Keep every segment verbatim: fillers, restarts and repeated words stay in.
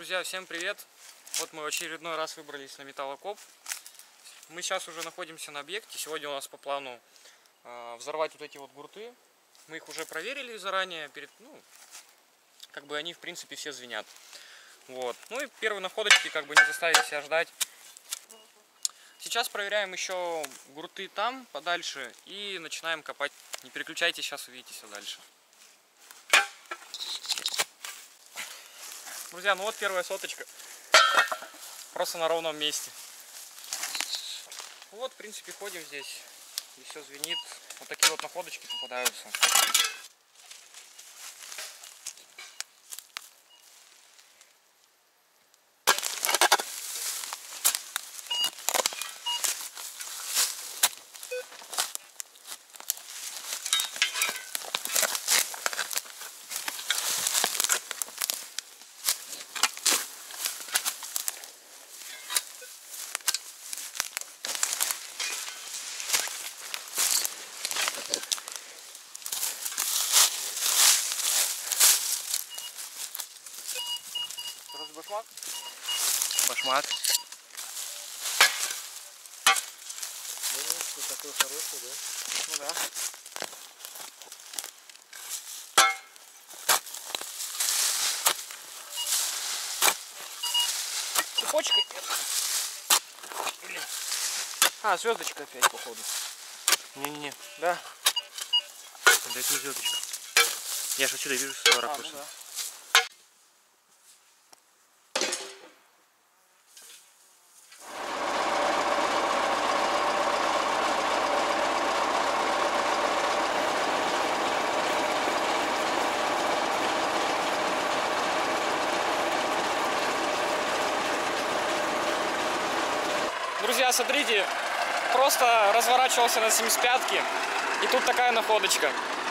Друзья, всем привет! Вот мы в очередной раз выбрались на металлокоп. Мы сейчас уже находимся на объекте. Сегодня у нас по плану э, взорвать вот эти вот гурты. Мы их уже проверили заранее, перед, ну, как бы они в принципе все звенят. Вот. Ну и первые находочки как бы не заставили себя ждать. Сейчас проверяем еще гурты там, подальше, и начинаем копать. Не переключайтесь, сейчас увидите все дальше. Друзья, ну вот первая соточка. Просто на ровном месте. Вот, в принципе, ходим здесь. И все звенит. Вот такие вот находочки попадаются. Башмак? Башмак. Ну, такой хороший, да? Ну да. Цепочка. Блин. А, звездочка опять, походу. Не-не-не. Да. Да это не звездочка. Я же отсюда вижу с этого А, ракурса. ну да. Друзья, смотрите, просто разворачивался на семьдесят пятке, и тут такая находочка.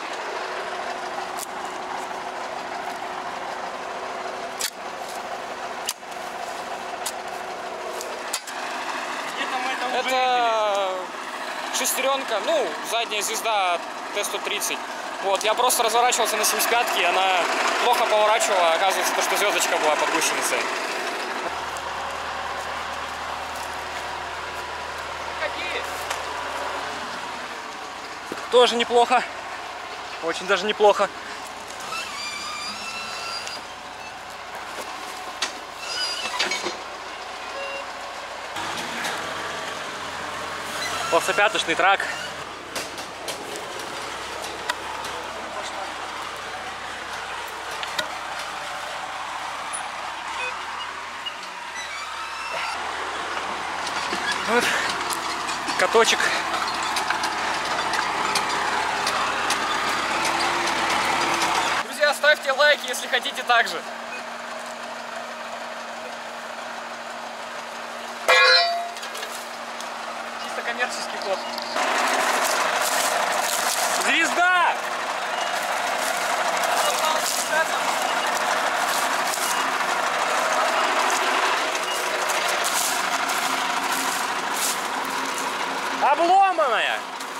Это, Это шестеренка, ну, задняя звезда Т сто тридцать. Вот, я просто разворачивался на семьдесят пятке, она плохо поворачивала, оказывается, то, что звездочка была под гусеницей. тоже неплохо. Очень даже неплохо. Толстопяточный трак. Вот каточек. Друзья, ставьте лайки, если хотите так же. Чисто коммерческий код. Звезда! Обломанная!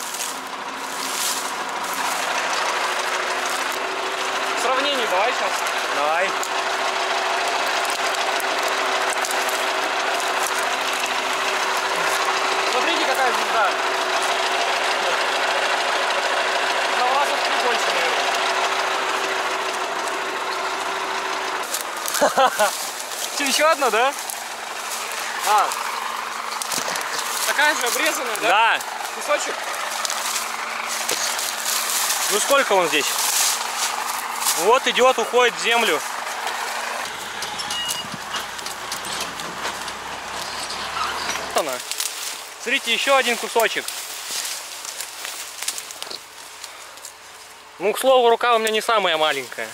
Сравнение давай сейчас. Давай. Смотрите, какая звезда. На вас от три больше, наверное. Что, еще одна, да? А. Такая же обрезанная, да? Да. Кусочек? Ну сколько он здесь? Вот идет, уходит в землю. Вот она. Смотрите, еще один кусочек. Ну, к слову, рука у меня не самая маленькая.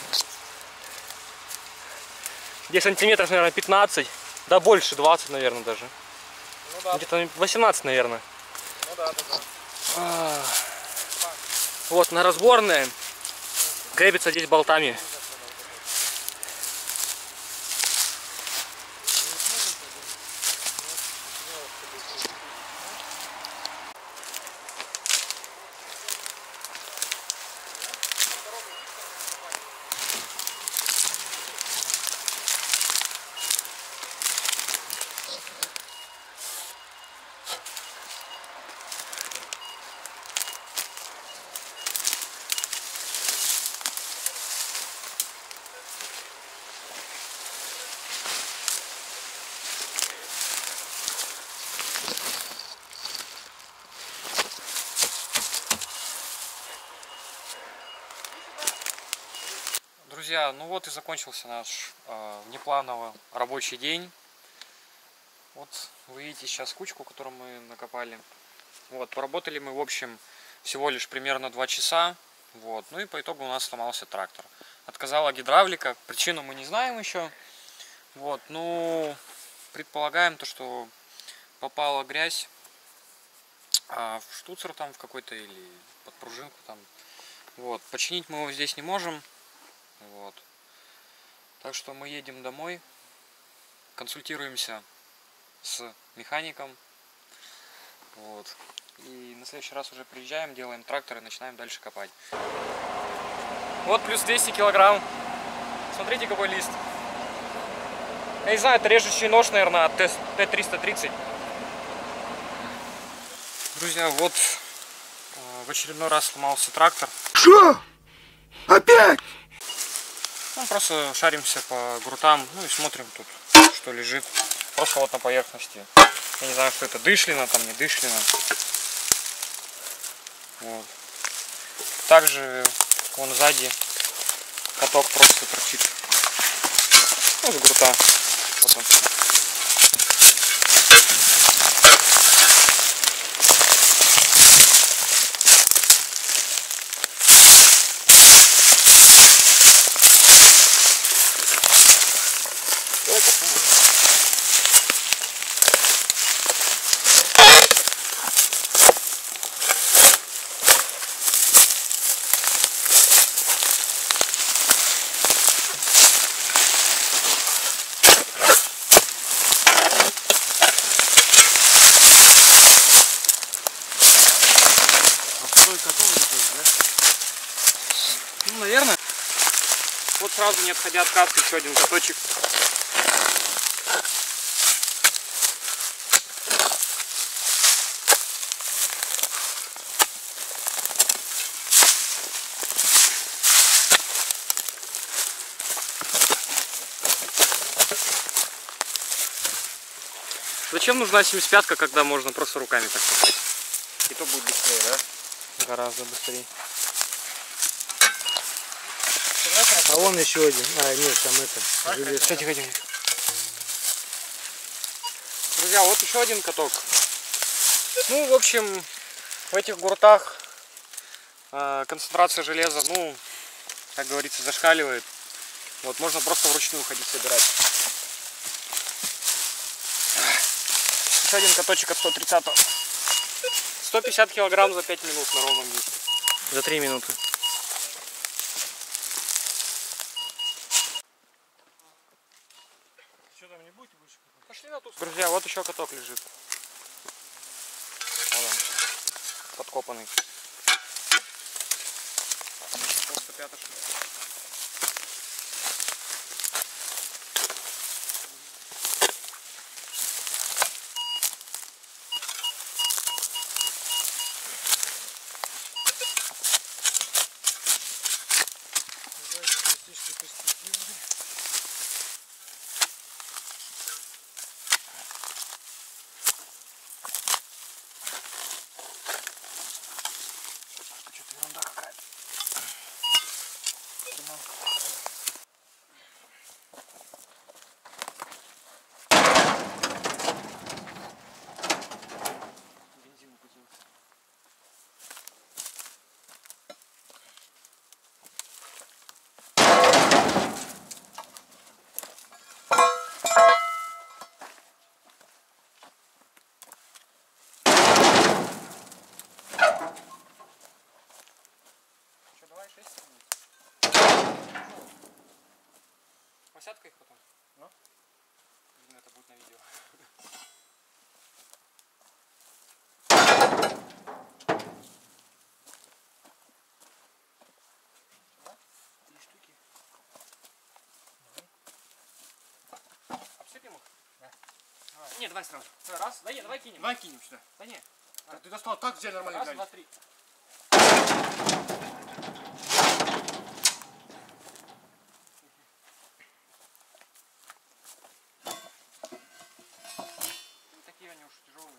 Здесь сантиметров, наверное, пятнадцать. Да больше, двадцать, наверное, даже. Ну да. Где-то восемнадцать, наверное. Ну да, да, да. А, вот, на разборная. Крепится здесь болтами. Друзья, ну вот и закончился наш э, внеплановый рабочий день. Вот вы видите сейчас кучку, которую мы накопали. Вот, поработали мы, в общем, всего лишь примерно два часа. Вот, ну и по итогу у нас сломался трактор. Отказала гидравлика, причину мы не знаем еще. Вот, ну, предполагаем то, что попала грязь а, в штуцер там в какой-то или под пружинку там. Вот, починить мы его здесь не можем. Вот. Так что мы едем домой, консультируемся с механиком. Вот. И на следующий раз уже приезжаем, делаем трактор и начинаем дальше копать. Вот плюс двести килограмм. Смотрите, какой лист. Я не знаю, это режущий нож, наверное, от Т триста тридцать. Друзья, вот в очередной раз сломался трактор. Что? Опять? Ну, просто шаримся по грунтам, ну и смотрим тут, что лежит. Просто вот на поверхности. Я не знаю, что это, дышлина, там не дышлина. Вот. Также вон сзади каток просто торчит. Ну, с грунта. Вот он. Ну, наверное. Вот сразу, не отходя от катки, еще один каточек. Зачем нужна семьдесят пятка, когда можно просто руками так копать? И то будет быстрее, да? Гораздо быстрее. А вон еще один. А, нет, там это. Железо. Кстати, хотим. Друзья, вот еще один каток. Ну, в общем, в этих гуртах э, концентрация железа, ну, как говорится, зашкаливает. Вот, можно просто вручную ходить собирать. Еще один каточек от сто тридцатого. сто пятьдесят килограмм за пять минут на ровном месте. За три минуты. Что там не будете больше? Пошли на ту. Друзья, вот еще каток лежит. Вот он, подкопанный. Просто пятошка. Что-то ерунда какая-то. Бензин укатился. Что, давай шесть минут. Посядка их потом. Ну? Видно, это будет на видео. Три штуки. Обсыпем их? Да. Давай. Нет, давай сразу. Раз. Да нет, давай кинем. Давай кинем сюда. Да нет. Так, ты достал так, где нормально Раз, гнали. два, три. Такие они уж тяжелые.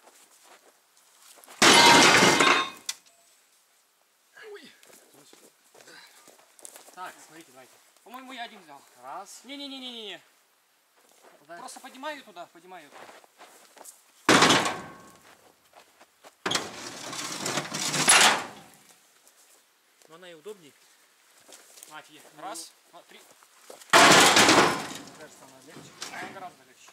Так, смотрите, давайте. По-моему, я один взял. Раз. Не-не-не-не-не. Просто поднимаю ее туда, поднимаю ее туда. Но она и удобней. Смотри, раз, два, три. Мне кажется, она легче. Она гораздо легче.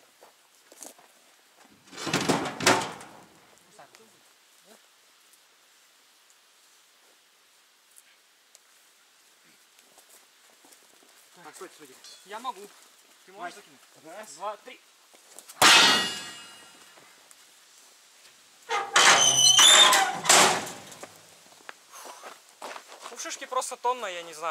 Так, стойте, стойте. Я могу. Ты можешь закинуть? Раз. Два, три. Ну, шишки просто тонна, я не знаю.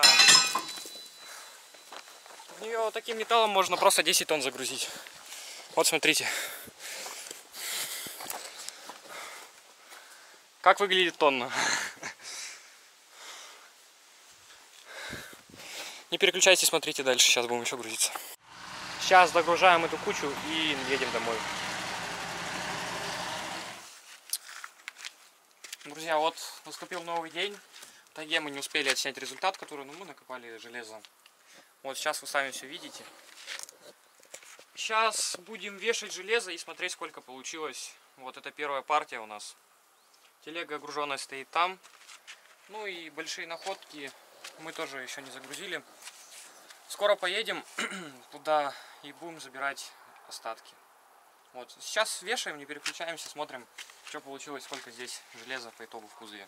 В нее таким металлом можно просто десять тонн загрузить. Вот смотрите. Как выглядит тонна. Не переключайтесь, смотрите дальше. Сейчас будем еще грузиться. Сейчас догружаем эту кучу и едем домой. Друзья, вот наступил новый день. В тайге мы не успели отснять результат, который, ну, мы накопали железо. Вот сейчас вы сами все видите. Сейчас будем вешать железо и смотреть, сколько получилось. Вот это первая партия у нас. Телега груженая стоит там. Ну и большие находки мы тоже еще не загрузили. Скоро поедем туда и будем забирать остатки. Вот сейчас вешаем, не переключаемся, смотрим, что получилось, сколько здесь железа по итогу в кузове.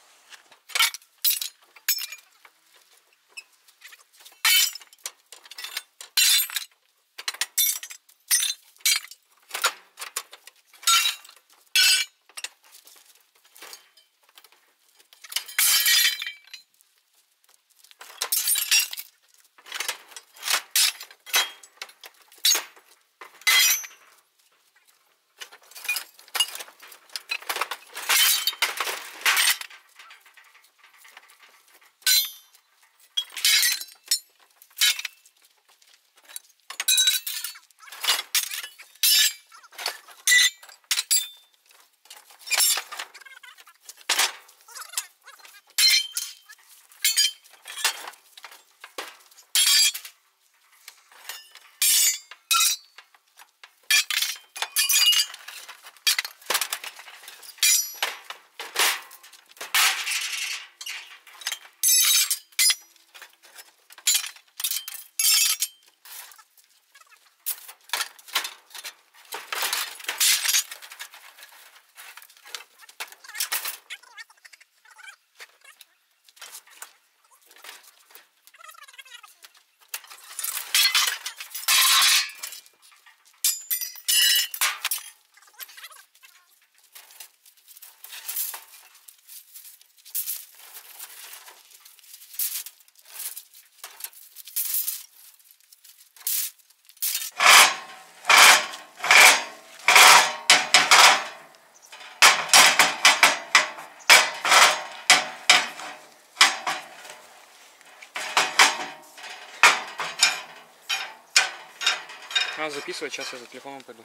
Надо записывать, сейчас я за телефоном пойду.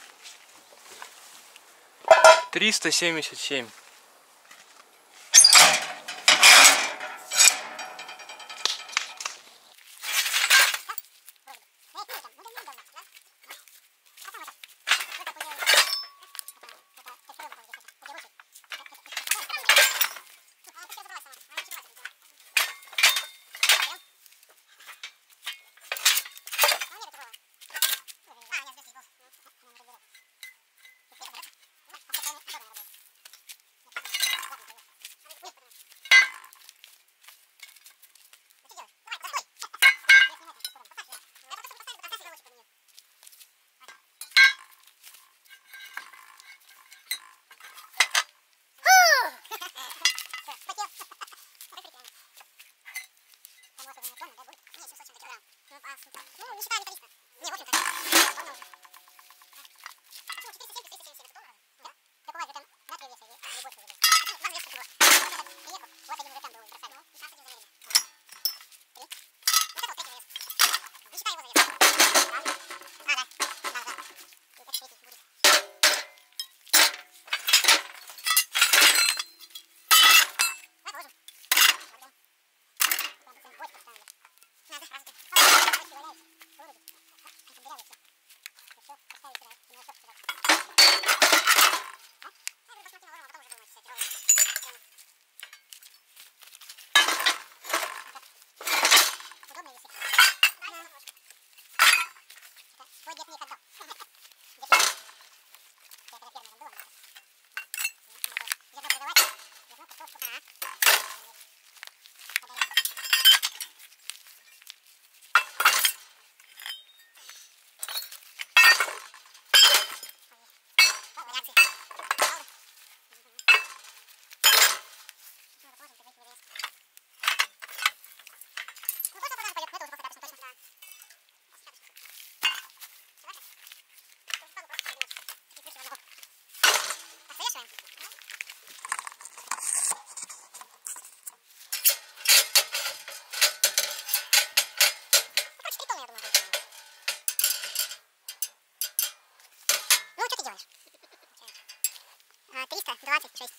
триста семьдесят семь. триста двадцать шесть.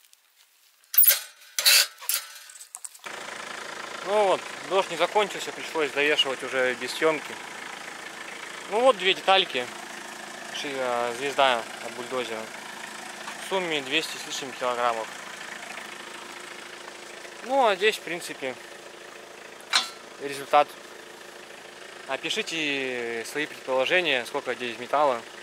Ну вот, дождь не закончился, пришлось довешивать уже без съемки. Ну вот две детальки. Ши- а, Звезда от бульдозера. В сумме двести с лишним килограммов. Ну а здесь, в принципе, результат. Опишите свои предположения, сколько здесь металла.